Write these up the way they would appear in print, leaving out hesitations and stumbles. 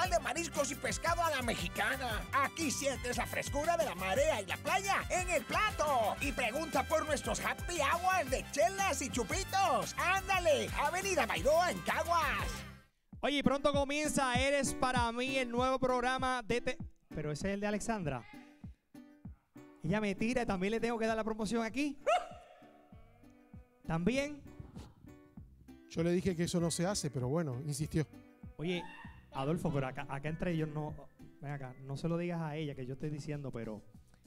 especial de mariscos y pescado a la mexicana. Aquí sientes la frescura de la marea y la playa en el plato. Y pregunta por nuestros happy hours de chelas y chupitos. ¡Ándale! Avenida Bairoa en Caguas. Oye, pronto comienza Eres Para Mí, el nuevo programa de... Pero ese es el de Alexandra. Ella me tira y también le tengo que dar la promoción aquí. También. Yo le dije que eso no se hace, pero bueno, insistió. Oye, Adolfo, pero acá entre ellos no... Ven acá, no se lo digas a ella que yo estoy diciendo, pero...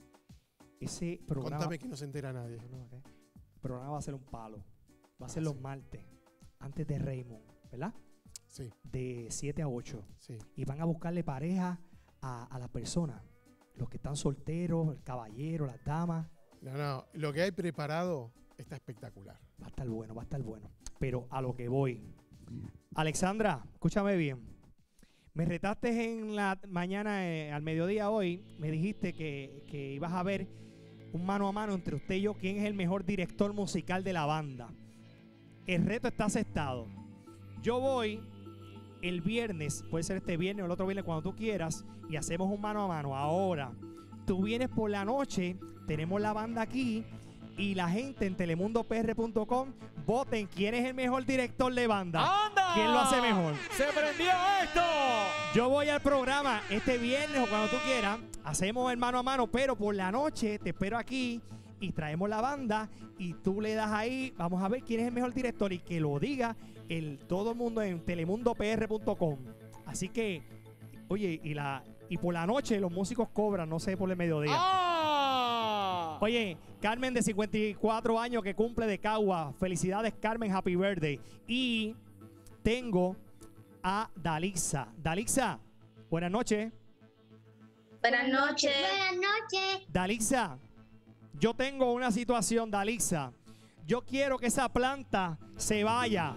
Ese programa... Contame que no se entera nadie. No, okay. El programa va a ser un palo. Va a ser los martes, antes de Raymond, ¿verdad? Sí. De 7 a 8. Sí. Y van a buscarle pareja a las personas. Los que están solteros, el caballero, las damas. No, lo que hay preparado está espectacular. Va a estar bueno, va a estar bueno. Pero a lo que voy. Alexandra, escúchame bien. Me retaste en la mañana, al mediodía hoy, me dijiste que ibas a ver un mano a mano entre usted y yo, quién es el mejor director musical de la banda. El reto está aceptado. Yo voy el viernes, puede ser este viernes o el otro viernes, cuando tú quieras, y hacemos un mano a mano. Ahora, tú vienes por la noche, tenemos la banda aquí, y la gente en telemundopr.com voten quién es el mejor director de banda. ¡Anda! ¿Quién lo hace mejor? ¡Se prendió esto! Yo voy al programa este viernes o cuando tú quieras, hacemos el mano a mano, pero por la noche te espero aquí y traemos la banda y tú le das ahí, vamos a ver quién es el mejor director y que lo diga todo el mundo en telemundopr.com. Así que, oye, y por la noche los músicos cobran, no sé, por el mediodía. ¡Ah! Oye, Carmen de 54 años que cumple de Cagua. Felicidades, Carmen, happy birthday. Y tengo a Dalixa. Dalixa, buenas noches. Buenas noches. Buenas noches. Dalixa, yo tengo una situación, Dalixa. Yo quiero que esa planta se vaya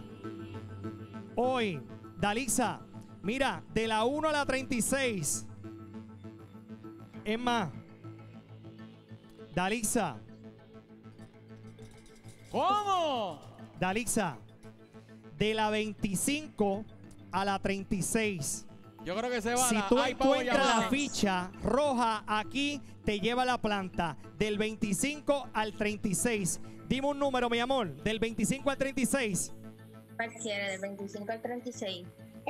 hoy. Dalixa, mira, de la 1 a la 36. Es más, Dalixa. ¿Cómo? Dalixa, de la 25 a la 36. Yo creo que se va. Si tú Ay, Pavo, encuentras ya la va. ficha roja aquí, te lleva la planta. Del 25 al 36. Dime un número, mi amor. Del 25 al 36. ¿Cuál quiere? Del 25 al 36.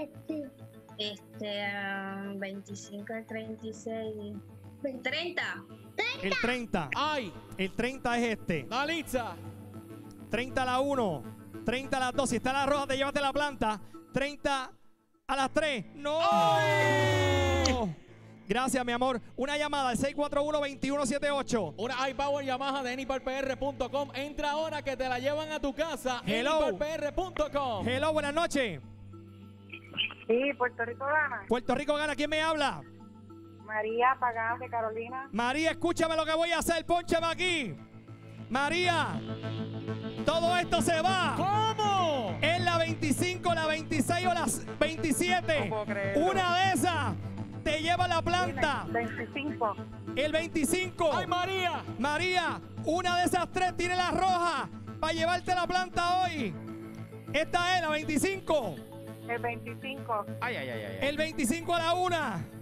25 al 36. 30. El 30. ¡Ay! El 30 es este. Dalitza. 30 a la 1. 30 a las 2. Si está la roja, te llevaste la planta. 30 a las 3. ¡No! ¡Ay! Gracias, mi amor. Una llamada al 641-2178. Una iPower Yamaha de anyparpr.com. Entra ahora que te la llevan a tu casa. Hello. anyparpr.com. Hello, buenas noches. Sí, Puerto Rico gana. Puerto Rico gana. ¿Quién me habla? María Pagán de Carolina. María, escúchame lo que voy a hacer. Pónchame aquí. María, todo esto se va. ¿Cómo? Es la 25, la 26 o las 27. No puedo creerlo. Una de esas te lleva la planta. 25. El 25. ¡Ay, María! María, una de esas tres tiene la roja para llevarte la planta hoy. Esta es la 25. El 25. ¡Ay, ay, ay, ay! El 25 a la 1.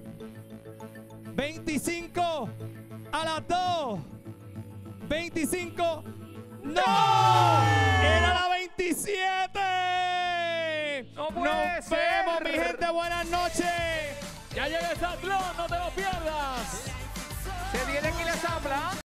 25 a las 2. 25. ¡No! ¡Era la 27! ¡No puede ¡Nos ser! vemos, mi gente! ¡Buenas noches! ¡Ya llega el Satlón! ¡No te lo pierdas! Se viene aquí la zapla.